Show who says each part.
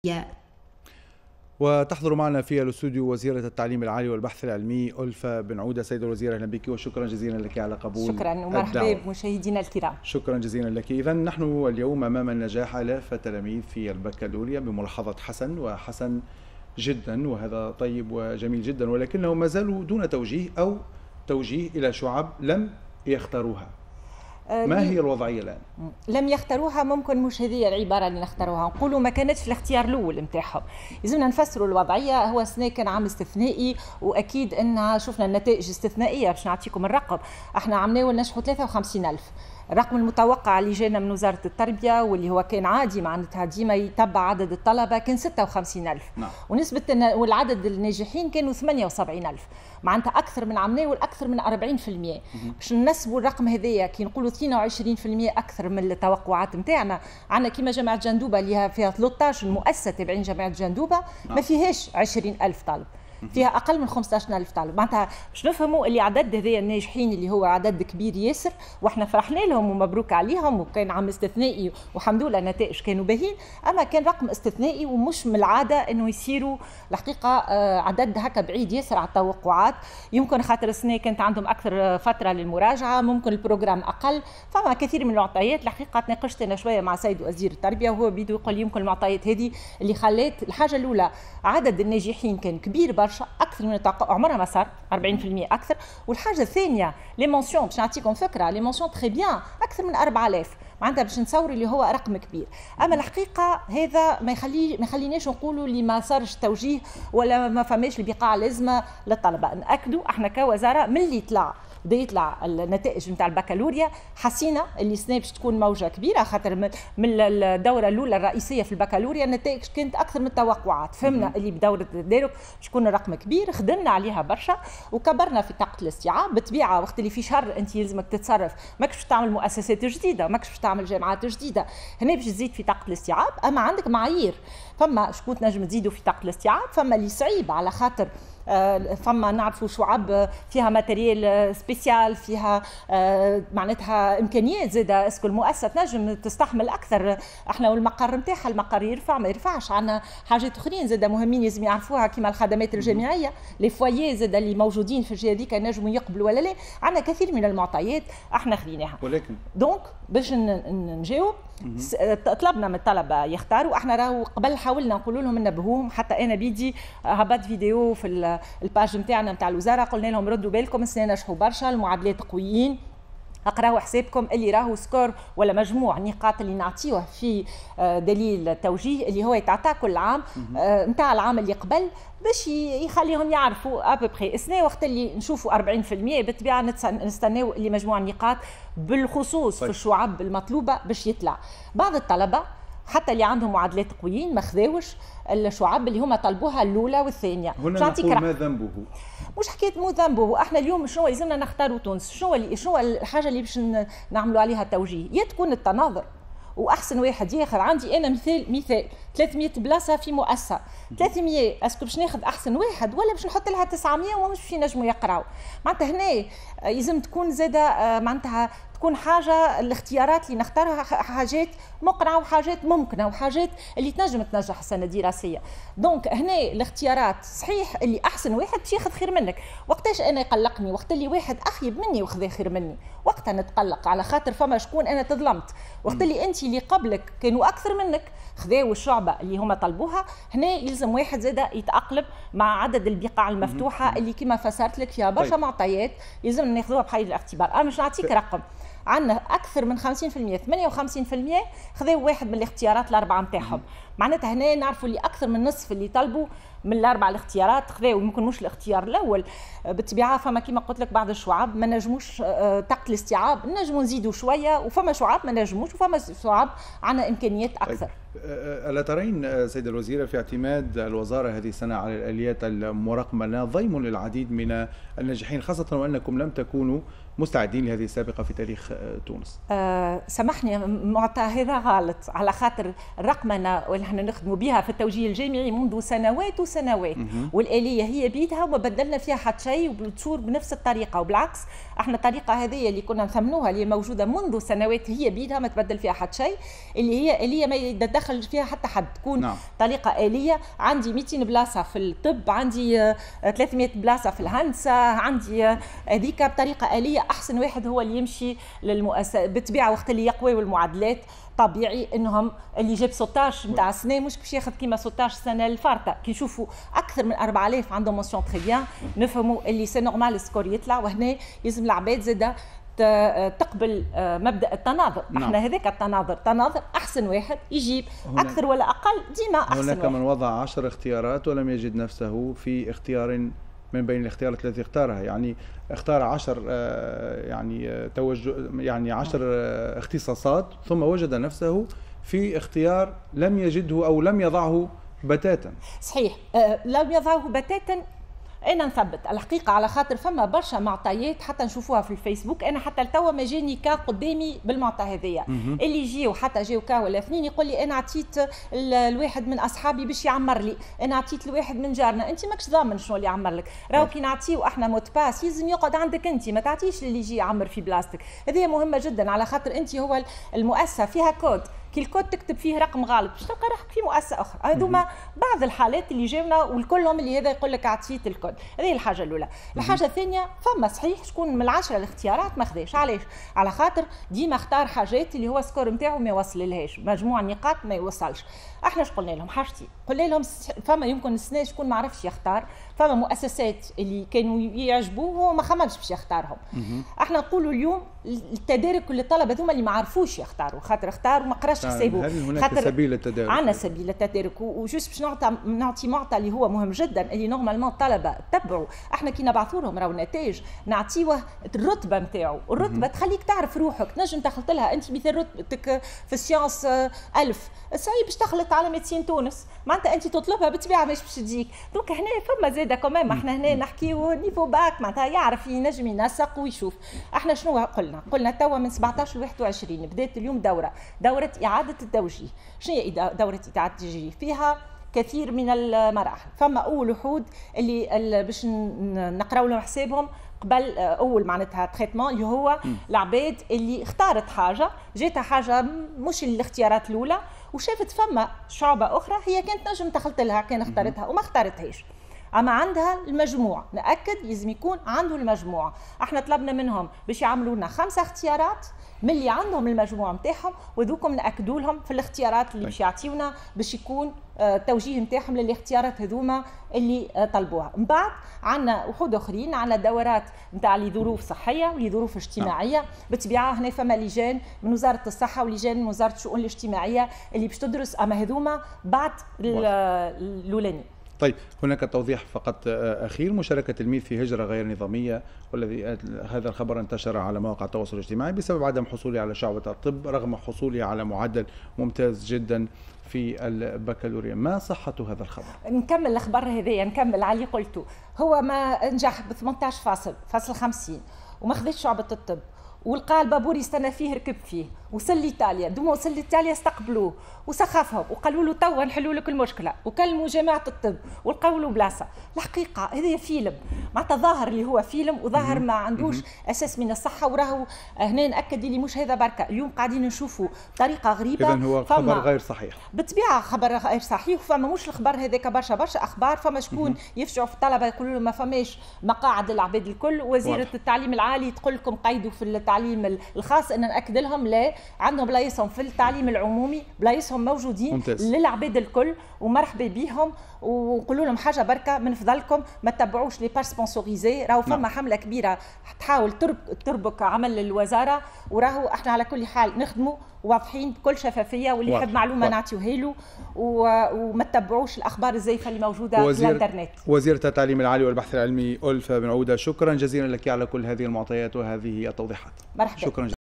Speaker 1: وتحضر معنا في الاستوديو وزيرة التعليم العالي والبحث العلمي ألفة بن عودة. سيدة الوزيرة أهلا بك وشكرا جزيلا لك على قبول
Speaker 2: شكرا ومرحبا بمشاهدينا الكرام.
Speaker 1: شكرا جزيلا لك. إذا نحن اليوم أمام النجاح آلاف التلاميذ في البكالوريا بملاحظة حسن وحسن جدا، وهذا طيب وجميل جدا، ولكنهم ما زالوا دون توجيه أو توجيه إلى شعب لم يختاروها. ما هي الوضعية الآن؟
Speaker 2: لم يختاروها، ممكن مش هذه العبارة اللي نختاروها، نقولوا ما كانتش في الاختيار الأول نتاعهم. لازمنا نفسروا الوضعية. هو السنة كان عام استثنائي، وأكيد أن شفنا النتائج استثنائية. باش نعطيكم الرقم، احنا عملنا نجحوا 53,000. الرقم المتوقع اللي جانا من وزارة التربية واللي هو كان عادي معناتها ديما يتبع عدد الطلبة كان 56,000. ونسبة والعدد الناجحين كانوا 78,000، معناتها أكثر من عمنا والأكثر من 40%. باش ننسبوا الرقم هذايا كي نقولوا 22% أكثر من التوقعات نتاعنا. عندنا كيما جامعة جندوبة اللي فيها 13 مؤسسة تابعين جامعة جندوبة ما فيهاش 20,000 طالب، فيها اقل من 15,000 طالب. معناتها باش نفهموا اللي عدد هذايا الناجحين اللي هو عدد كبير ياسر، واحنا فرحنا لهم ومبروك عليهم، وكان عام استثنائي والحمد لله النتائج كانوا باهين. اما كان رقم استثنائي ومش من العاده انه يصيروا الحقيقه عدد هكا بعيد ياسر على التوقعات. يمكن خاطر السنه كانت عندهم اكثر فتره للمراجعه، ممكن البروجرام اقل، فما كثير من المعطيات. الحقيقه تناقشت انا شويه مع سيد وزير التربيه وهو بيدو يقول يمكن المعطيات هذه اللي خلات الحاجه الاولى عدد الناجحين كان كبير برشا، اكثر من التوقع، عمرها ما صار 40% اكثر. والحاجه الثانيه لي مونسيون، باش نعطيكم فكره، لي مونسيون تري بيان اكثر من 4000، معناتها باش نصور اللي هو رقم كبير. اما الحقيقه هذا ما يخليناش نقولوا اللي ما صارش توجيه ولا ما فماش البقاع اللازمه للطلبه. ناكدوا احنا كوزاره من اللي بدا يطلع النتائج نتاع البكالوريا حسينا اللي السنه باش تكون موجه كبيره، خاطر من الدوره الاولى الرئيسيه في البكالوريا النتائج كانت اكثر من التوقعات. فهمنا اللي بدوره التدارك باش تكون رقم كبير، خدمنا عليها برشا وكبرنا في طاقه الاستيعاب. بالطبيعه وقت اللي في شهر انت يلزمك تتصرف، ماكش باش تعمل مؤسسات جديده، ماكش باش تعمل جامعات جديده، هنا باش تزيد في طاقه الاستيعاب. اما عندك معايير، فما شكون تنجم تزيدوا في طاقه الاستيعاب، فما اللي صعيب على خاطر فما نعرفوا شعب فيها ماتريال سبيسيال، فيها معناتها امكانيات زاده. اسكو المؤسسه تنجم تستحمل اكثر؟ احنا والمقر نتاعها المقر يرفع ما يرفعش. عندنا حاجات اخرين زاده مهمين لازم يعرفوها كيما الخدمات الجامعيه، لي فوايي زاده اللي موجودين في الجهه هذيك ينجموا يقبلوا ولا لا. عندنا كثير من المعطيات احنا خذيناها،
Speaker 1: ولكن
Speaker 2: دونك باش نجاوب طلبنا من الطلبه يختاروا. احنا راهو قبل حاولنا نقول لهم ننبهوهم، حتى انا بيدي هبط فيديو في الباج نتاعنا نتاع الوزاره، قلنا لهم ردوا بالكم السنه نجحوا برشا، المعادلات قويين، اقراوا حسابكم اللي راهو سكور ولا مجموع نقاط اللي نعطيوه في دليل التوجيه اللي هو يتعطى كل عام نتاع العام اللي قبل، باش يخليهم يعرفوا ابوبخي السنه وقت اللي نشوفوا 40% بالطبيعه نستناو اللي مجموع النقاط بالخصوص في الشعب المطلوبه باش يطلع. بعض الطلبه حتى اللي عندهم معادلات قويين ما خذاوش الشعب اللي هما طلبوها الاولى والثانيه.
Speaker 1: هنا نقول ما ذنبه؟
Speaker 2: مش حكايه مو ذنبه، احنا اليوم شنو لازمنا نختاروا تونس، شنو الحاجه اللي باش نعملوا عليها توجيه؟ يا تكون التناظر واحسن واحد ياخذ. عندي انا مثال 300 بلاصه في مؤسسه، 300 اسكو باش ناخذ احسن واحد ولا باش نحط لها 900 ومش باش ينجموا يقراوا؟ معناتها هنا لازم تكون زاده معناتها تكون حاجه الاختيارات اللي نختارها حاجات مقنعه وحاجات ممكنه وحاجات اللي تنجم تنجح السنه الدراسيه. دونك هنا الاختيارات صحيح اللي احسن واحد باش ياخذ خير منك. وقتاش انا يقلقني؟ وقت اللي واحد اخيب مني وخذ خير مني، وقتها نتقلق على خاطر فما شكون انا تظلمت. وقت اللي انت اللي قبلك كانوا اكثر منك خذاو الشعبه اللي هما طلبوها، هنا يلزم واحد زاده يتاقلم مع عدد البقاع المفتوحه اللي كما فسرت لك فيها برشا معطيات يلزم ناخذوها بحيز الاعتبار. انا مش نعطيك رقم، عندنا اكثر من 50% 58% خذاو واحد من الاختيارات الاربعه نتاعهم. معناتها هنا نعرفوا اللي اكثر من نصف اللي طلبوا من الاربع الاختيارات خذاو، يمكن مش الاختيار الاول. بالطبيعه فما كما قلت لك بعض الشعاب ما نجموش طاقه الاستيعاب، نجموا نزيدوا شويه، وفما شعاب ما نجموش، وفما شعاب عندنا امكانيات اكثر.
Speaker 1: ألا ترين سيدة الوزيرة في اعتماد الوزارة هذه السنة على الآليات المراقمة ضيم للعديد من الناجحين، خاصة وأنكم لم تكونوا مستعدين لهذه السابقة في تاريخ تونس؟
Speaker 2: سامحني، معطى هذا غلط، على خاطر الرقمنة واللي احنا نخدموا بها في التوجيه الجامعي منذ سنوات وسنوات، والآلية هي بيدها وما بدلنا فيها حتى شيء وبتصور بنفس الطريقة. وبالعكس احنا الطريقة هذه اللي كنا نثمنوها اللي موجودة منذ سنوات هي بيدها ما تبدل فيها حتى شيء، اللي هي آلية ما يدخل فيها حتى حد، تكون طريقه آلية. عندي 200 بلاصه في الطب، عندي 300 بلاصه في الهندسه، عندي هذيك بطريقه آلية. احسن واحد هو اللي يمشي للمؤسسه بالطبيعه وقت اللي يقوي المعادلات. طبيعي انهم اللي جاب 16 نتاع السنه مش باش ياخذ كيما 16 سنه الفارطه. كي نشوفوا اكثر من 4000 عندهم مونسيون تري بيان، نفهموا اللي سي نورمال السكور يطلع. وهنا لازم العباد زاده تقبل مبدا التناظر. احنا هذاك التناظر، تناظر احسن واحد يجيب اكثر ولا اقل ديما احسن واحد.
Speaker 1: هناك من وضع 10 اختيارات ولم يجد نفسه في اختيار من بين الاختيارات التي اختارها، يعني اختار 10 يعني توجه، يعني 10 اختصاصات، ثم وجد نفسه في اختيار لم يجده او لم يضعه بتاتا.
Speaker 2: صحيح، لم يضعه بتاتا. انا نثبت الحقيقه على خاطر فما برشا معطيات حتى نشوفوها في الفيسبوك. انا حتى لتوا ما جاني كا قدامي بالمعطى هذيا اللي يجيو، حتى جاو كا ولا اثنين يقول لي انا عطيت الواحد من اصحابي باش يعمر لي، انا عطيت الواحد من جارنا. انت ماكش ضامن شنو اللي يعمر لك. راهو كي نعطيو احنا موت باس لازم يقعد عندك انت، ما تعطيش اللي يجي يعمر في بلاصتك. هذه مهمه جدا على خاطر انت هو المؤسسه فيها كود، كي الكود تكتب فيه رقم غالب باش تلقى روحك في مؤسسه اخرى. هذوما بعض الحالات اللي جاونا والكلهم اللي هذا يقول لك عطيت الكود. هذه الحاجه الاولى. الحاجه الثانيه، فما صحيح شكون من ال10 الاختيارات ما خذاش. علاش؟ على خاطر ديما اختار حاجات اللي هو السكور نتاعو ما يوصللهاش، مجموع نقاط ما يوصلش. احنا اش قلنا لهم؟ حاجتين. قلنا لهم فما يمكن السنه شكون ما عرفش يختار، فما مؤسسات اللي كانوا يعجبوه هو ما خممش باش يختارهم. احنا نقولوا اليوم التدارك للطلبه هذوما اللي ما عرفوش يختاروا، خاطر اختاروا ما قراش حسابه.
Speaker 1: هل هناك سبيل للتدارك؟
Speaker 2: عندنا سبيل للتدارك، وجوست باش نعطي معطى اللي هو مهم جدا اللي نورمالمون الطلبه تبعوا. احنا كي نبعثوا لهم راهو نتائج نعطيوه الرتبه نتاعو، الرتبه تخليك تعرف روحك، تنجم تخلط لها انت مثل رتبتك في السيانس 1000 صعيب باش تخلط على ميديسين تونس، معناتها انت تطلبها بالطبيعه ماش باش تجيك. دونك هنا فما زاده كمان، احنا هنا نحكيو نيفو باك معناتها يعرف ينجم ينسق ويشوف. احنا شنو قلنا توا من 17 ل 21 بدات اليوم دوره اعاده التوجيه. شنو هي دوره اعاده التوجيه؟ فيها كثير من المراحل. فما اول وحود اللي باش نقراو لهم حسابهم قبل اول معناتها تريتمون، اللي هو العباد اللي اختارت حاجه، جاتها حاجه مش الاختيارات الاولى وشافت فما شعبه اخرى هي كانت نجم تخلط لها، كان اختارتها وما اختارتهاش، اما عندها المجموع. ناكد لازم يكون عنده المجموع. احنا طلبنا منهم باش يعملوا لنا 5 اختيارات من اللي عندهم المجموع نتاعهم، وذوكم ناكدوا لهم في الاختيارات اللي باش يعطيونا باش يكون التوجيه نتاعهم للاختيارات هذوما اللي طلبوها. من بعد عندنا وحود اخرين، عندنا دورات نتاع لظروف صحيه ولظروف اجتماعيه. بالطبيعه هنا فما لجان من وزاره الصحه ولجان من وزاره الشؤون الاجتماعيه اللي باش تدرس، اما هذوما بعد الاولاني.
Speaker 1: طيب، هناك توضيح فقط أخير. مشاركة تلميذ في هجرة غير نظامية، والذي هذا الخبر انتشر على مواقع التواصل الاجتماعي بسبب عدم حصوله على شعبة الطب رغم حصوله على معدل ممتاز جدا في البكالوريا. ما صحة هذا الخبر؟
Speaker 2: نكمل الخبر هذايا، نكمل على اللي قلته. هو ما نجح ب 18.50 وما خذش شعبة الطب، ولقى البابور يستنى فيه ركب فيه، وصل لإيطاليا. دوما وصل لإيطاليا استقبلوه وسخفهم وقالوا له توا نحلوا لك المشكله، وكلموا جماعه الطب ولقوا له بلاصه. الحقيقه هذا فيلم معناتها ظاهر اللي هو فيلم، وظاهر ما عندوش اساس من الصحه. وراهو هنا ناكد لي مش هذا بركه، اليوم قاعدين نشوفوا طريقه غريبه.
Speaker 1: اذا هو خبر غير صحيح
Speaker 2: بالطبيعه، خبر غير صحيح. وفما مش الخبر هذاك برشا اخبار. فما شكون يفشعوا في الطلبه يقولوا لهم ما فماش مقاعد للعباد الكل. وزيره التعليم العالي تقول لكم قيدوا في التعليم الخاص. ان ناكد لهم لا، عندهم بلايصهم في التعليم العمومي، بلايصهم موجودين ممتاز للعباد الكل ومرحبا بهم. ونقولوا لهم حاجه بركه من فضلكم ما تتبعوش لي باج سبونسوريزي. راهو فما حمله كبيره تحاول تربك عمل الوزاره، وراهو احنا على كل حال نخدموا واضحين بكل شفافيه، واللي يحب معلومه نعطيوها له، وما تتبعوش الاخبار الزيفه اللي موجوده في الانترنت.
Speaker 1: وزيره التعليم العالي والبحث العلمي ألفة بن عودة، شكرا جزيلا لك على كل هذه المعطيات وهذه التوضيحات.
Speaker 2: مرحبا.
Speaker 1: شكرا جزيلا.